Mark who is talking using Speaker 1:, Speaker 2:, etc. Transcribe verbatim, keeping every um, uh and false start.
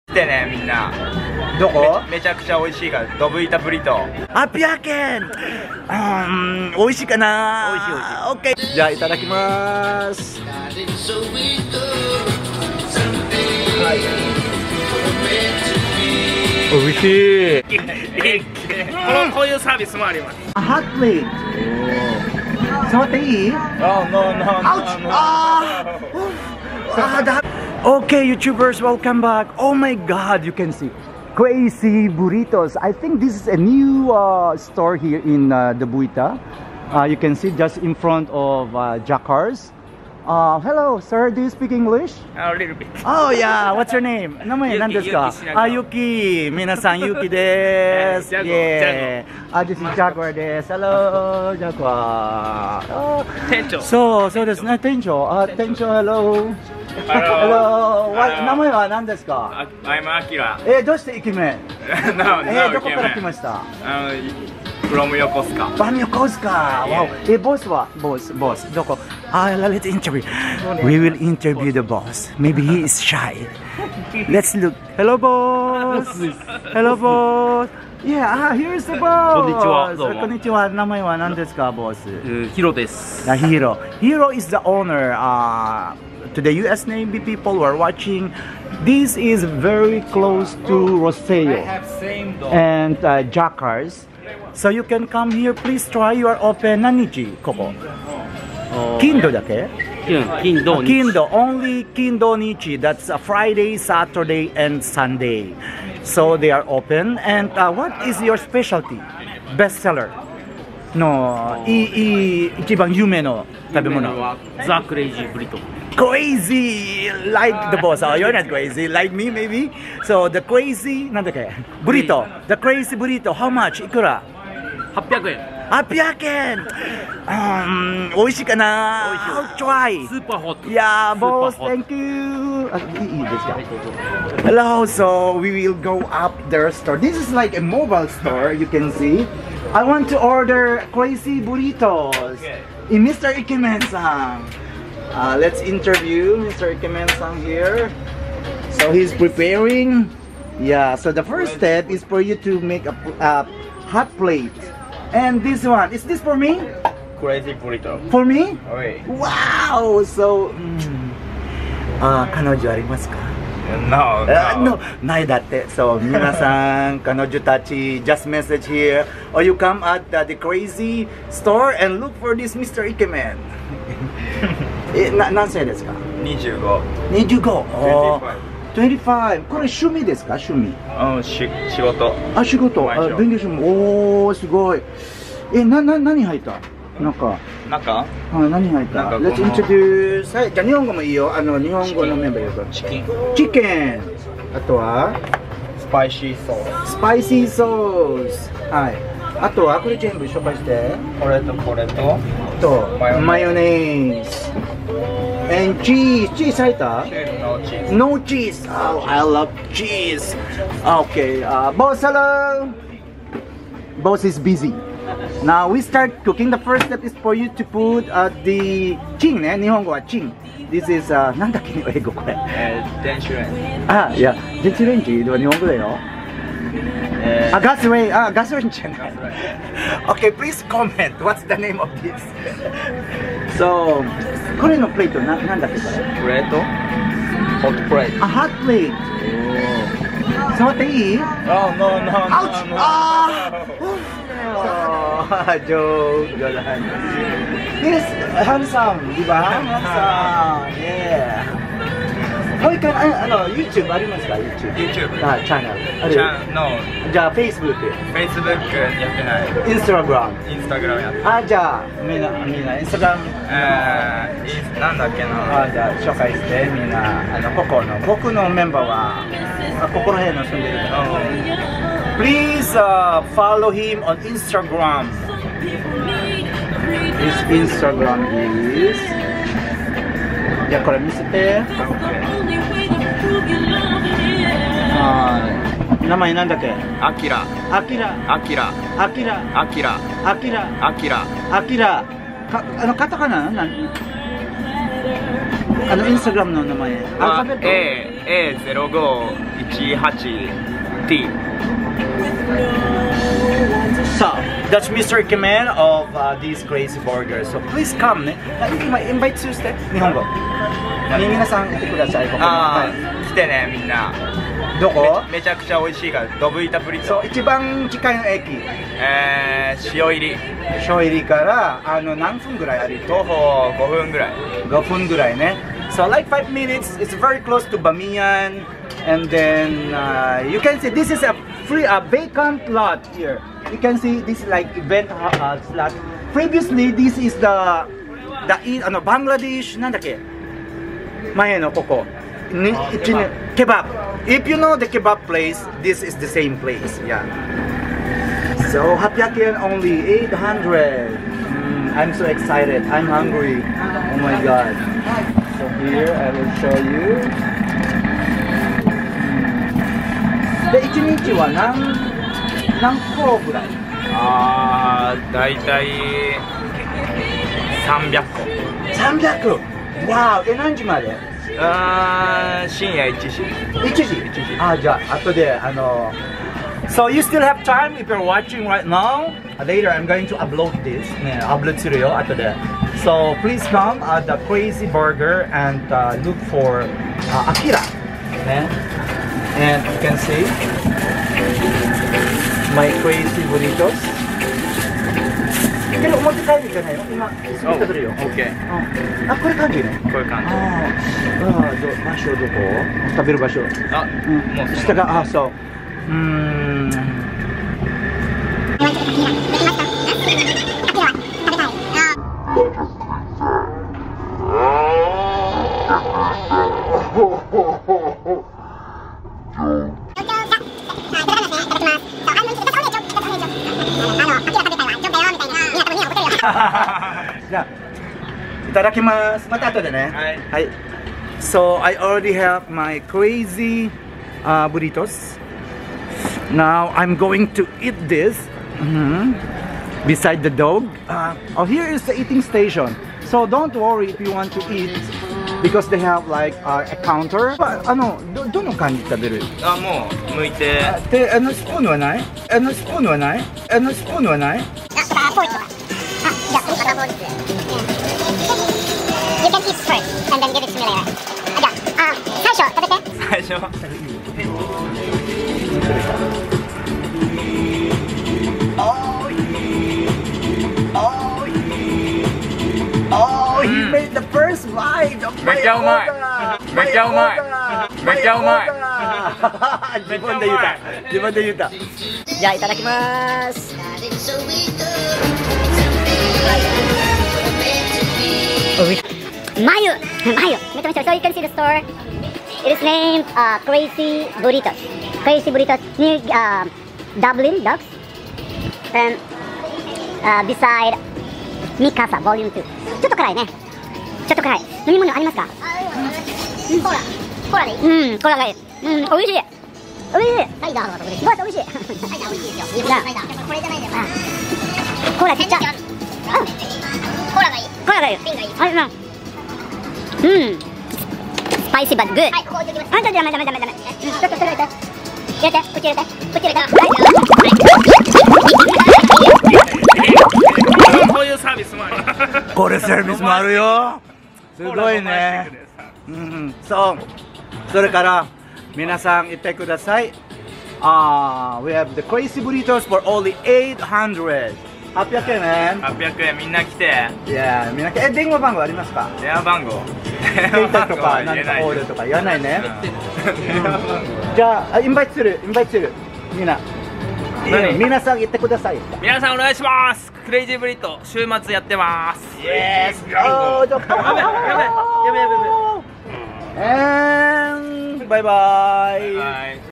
Speaker 1: でね、みんな。
Speaker 2: どこ？
Speaker 1: めちゃくちゃ美味しいから、ドブ板ブリトー。
Speaker 2: アピア県。うーん、美味しいかな。
Speaker 1: 美味しい美味しい。
Speaker 2: オッケー。じゃあいただきます。はい。美味しい。
Speaker 1: このこういうサービスもあります。
Speaker 2: ハットプレート。触っていい？
Speaker 1: Oh no no
Speaker 2: Ouch!
Speaker 1: no no.
Speaker 2: Ah! Ah, that... Okay, YouTubers, welcome back. Oh my God, you can see Crazy Burritos. I think this is a new uh, store here in uh, the Buita. Uh, you can see just in front of uh, Jacars. Uh, hello, sir. Do you speak English?
Speaker 1: A little bit.
Speaker 2: Oh yeah. What's your name? 名前何ですか? Ah, Yuki. 皆さん Yuki です。Yeah. Ah, this is Jaguar です。Hello, Jaguar. Oh.
Speaker 1: 店長。
Speaker 2: そうそうですね。店長。あ、店長 Hello. Hello. What 名前は何ですか?
Speaker 1: I'm Akira.
Speaker 2: え、どうしてイケメン?
Speaker 1: No,
Speaker 2: え、どこから来ました?
Speaker 1: From Yokosuka.
Speaker 2: From Yokosuka. Wow. え、ボスは? Boss, boss. どこ? Ah, let's interview. We will interview the boss. Maybe he is shy. Let's look. Hello, boss. Hello, boss. Yeah, ah, here's the boss.
Speaker 1: こんにちは。どうも。
Speaker 2: こんにちは。名前は何ですか, boss?
Speaker 1: ヒロです。
Speaker 2: Hiro. Hiro is the owner. Uh, to the U S Navy people who are watching, this is very close to Rosseo and uh, Jacars. So you can come here. Please try. You are open. Nanichi, koko. Kindo dake?
Speaker 1: Kindo.
Speaker 2: Kindo. Only Kindo Nichi. That's a Friday, Saturday, and Sunday. So they are open. And uh, what is your specialty? Bestseller? No, i i ichiban yume no tabemono.
Speaker 1: The Crazy Burrito.
Speaker 2: Crazy, like the boss. Oh, you're not crazy, like me maybe. So the crazy, なんだっけ? Burrito. The crazy burrito. How much? いくら?
Speaker 1: はっぴゃくえん。
Speaker 2: はっぴゃくえん. Um, 美味しいかな? I'll try.
Speaker 1: スーパーホット。
Speaker 2: Yeah, boss. Thank you. あ、いいですか? Hello. So we will go up their store. This is like a mobile store. You can see. I want to order crazy burritos.
Speaker 1: Okay.
Speaker 2: In Mister Ikemen-san. Uh, let's interview Mister Ikemen-san here. So he's preparing. Yeah, so the first step is for you to make a uh, hot plate. And this one, is this for me?
Speaker 1: Crazy Burrito.
Speaker 2: For me?
Speaker 1: Okay.
Speaker 2: Wow! So, mm, uh, 彼女ありますか?
Speaker 1: No,
Speaker 2: Uh,
Speaker 1: no.
Speaker 2: no, ないだって. So, 皆さん、彼女たち, just message here. Or you come at uh, the crazy store and look for this Mister Ikemen. え、な、何歳ですか?
Speaker 1: にじゅうご。
Speaker 2: にじゅうご.
Speaker 1: にじゅうご。
Speaker 2: にじゅうご. これ趣味ですか? 趣味.
Speaker 1: うん、し、仕事。
Speaker 2: あ、仕事。あ、勉強しても。おー、すごい。え、な、な、何入った? なんか。
Speaker 1: なんか?
Speaker 2: はい、何入った? Let's introduce. はい、じゃあ日本語もいいよ。あの、日本語のメンバーよ。
Speaker 1: チキン。
Speaker 2: チキン。あとは
Speaker 1: スパイシーソース。
Speaker 2: スパイシーソース。はい。あとはこれ全部紹介して。
Speaker 1: これとこれと。
Speaker 2: と、マヨネーズ。And cheese. Cheese 入った?
Speaker 1: No cheese.
Speaker 2: No cheese. Oh, I love cheese. Okay. Uh, boss, hello. Boss is busy. Now we start cooking. The first step is for you to put uh, the chin ね。日本語はチン。This is uh, なんだっけ英語これ。
Speaker 1: えー、電子レンジ。
Speaker 2: あ、いや、電子レンジは日本語だよ。
Speaker 1: えー、
Speaker 2: あ、ガスレンジ、あ、ガスレンジじゃない。Okay, please comment. What's the name of this? So, これのプレートな、なんだっけこれ。
Speaker 1: プレート？ホットプレート。
Speaker 2: あ、ホットプレート。触っていい?
Speaker 1: Oh, no, no, no,
Speaker 2: Ouch!
Speaker 1: no.
Speaker 2: Ah! Oh, joke. Yes, handsome, di ba? Handsome. Yeah. Oh, ikan, ano, YouTube ありますか? YouTube.
Speaker 1: YouTube.
Speaker 2: あ、channel.
Speaker 1: No.
Speaker 2: じゃあ Facebook.
Speaker 1: Facebook やってない。
Speaker 2: Instagram.
Speaker 1: Instagram やって。
Speaker 2: あ、じゃあみんなみんな Instagram。
Speaker 1: えー、なんだっけな。
Speaker 2: あ、じゃあ紹介してみんなあのここの僕のメンバーはあここら辺の住んでるから。Please uh, follow him on Instagram. His Instagram is じゃあこれ見せて。はい。名前なんだっけ？
Speaker 1: アキラ。
Speaker 2: アキラ。
Speaker 1: アキラ。
Speaker 2: アキラ。
Speaker 1: アキラ。
Speaker 2: アキラ。
Speaker 1: アキラ。
Speaker 2: アキラ。かあのカタカナ？なん？あのインスタグラムの名前。アルファベット？
Speaker 1: A A ゼロごいちはちティー。
Speaker 2: So, that's Mister Kemen of uh, these crazy burgers. So please come ね。invite して日本語。皆さん来てください。
Speaker 1: ああ、来てねみんな。
Speaker 2: どこ？
Speaker 1: めちゃくちゃ美味しいから、ドブイタブリト。
Speaker 2: そう、一番近いの駅。
Speaker 1: えー、塩入り。
Speaker 2: 塩入りからあの何分ぐらい歩いて？
Speaker 1: 徒歩ごふんぐらい。
Speaker 2: ごふんぐらいね。So like five minutes. It's very close to Bamiyan, and then uh, you can see this is a free a vacant lot here. You can see this is like event uh, slot. Previously, this is the the あの Bangladesh なんだっけ？前のここ。に一年kebab. If you know the kebab place, this is the same place. Yeah. So eight hundred yen only, eight hundred. Mm, I'm so excited. I'm hungry. Oh my god. So here I will show you. で一日は何何個ぐらい？
Speaker 1: ああ、だいたいさんびゃっこ。
Speaker 2: さんびゃく。わー、え何時まで？
Speaker 1: あー、深夜いちじ。
Speaker 2: いちじ。あ、じゃあ後であの。So you still have time if you're watching right now. Later I'm going to upload this. 네, uploadするよ後で。So please come at the Crazy Burger and uh, look for uh, Akira. 네. And you can see my crazy burritos. 근데表帰るじゃないよ。今スピードするよ。
Speaker 1: OK。
Speaker 2: あ、これ感じね。
Speaker 1: こういう感じ。
Speaker 2: ああ、ど場所どこ？食べる場所。
Speaker 1: あ、もう
Speaker 2: 下があ、そう。うーん。じゃあいただきます。また後でね。
Speaker 1: はい。
Speaker 2: はい。So I already have my crazy uh, burritos. Now I'm going to eat this mm-hmm. beside the dog. Uh, oh, here is the eating station. So don't worry if you want to eat because they have like uh, a counter. あのどどの感じ食べる？
Speaker 1: あ、もう剥いて。
Speaker 2: で、あのスプーンはない？あのスプーンはない？あのスプーンはない？
Speaker 3: あ、ポイントは。あ、じゃあ、またもう一つ。You can eat first and then give it to me later. あ、じゃあ、あ、最初食べて。
Speaker 1: 最初。
Speaker 2: Oh, he made the first bite of my
Speaker 1: めっちゃうまい。
Speaker 2: order.
Speaker 1: めっちゃうまい。
Speaker 2: My
Speaker 1: めっちゃうまい。
Speaker 2: order. 自分で言った自分で言った
Speaker 3: じゃあ、いただきます。マユマユめちゃめちゃ So you can see the store. It is named uh, Crazy Burritos. Crazy Burritos near uh, Dublin Docks. And uh, beside Mikasa Volume two. ちょっと辛いね。ちょっと辛い。飲み物ありますか？うん、コーラ。コーラでいい？うん、コーラがいい。うん、美味しい。美味しい。サイダーのとこです。すごい美味しい。サイダー美味しいですよ。日本のサイダー。これじゃないんだよ。コーラちっちゃ。うん。コーラがいい。コーラがいい。瓶がいい。あれな。うん。スパイシーバッグ。はい、ここ置いてきます。あ、ダメダメダメダメ。ちょっとそれ入れて。入れて、こっち入れて。こっち入れて。はい。
Speaker 1: こういうサービスもある。
Speaker 2: これサービスもあるよ。すごいね。うん、そう。それから皆さん言ってください。ああ、we have the crazy burritos for only eight hundred。はっぴゃくえんね。
Speaker 1: はっぴゃくえんみんな来て。
Speaker 2: いや、みんなえ電話番号ありますか？
Speaker 1: 電話番号。
Speaker 2: 携帯とか何かオールとか言わないね。じゃあインバイトするインバイトするみんな。
Speaker 1: 何？
Speaker 2: 皆さん言ってください。
Speaker 1: 皆さんお願いします。クレイジーブリット週末やってます。
Speaker 2: Yes。おー、ちょっと。やべやべやべやべやべ。And bye bye.
Speaker 1: Bye.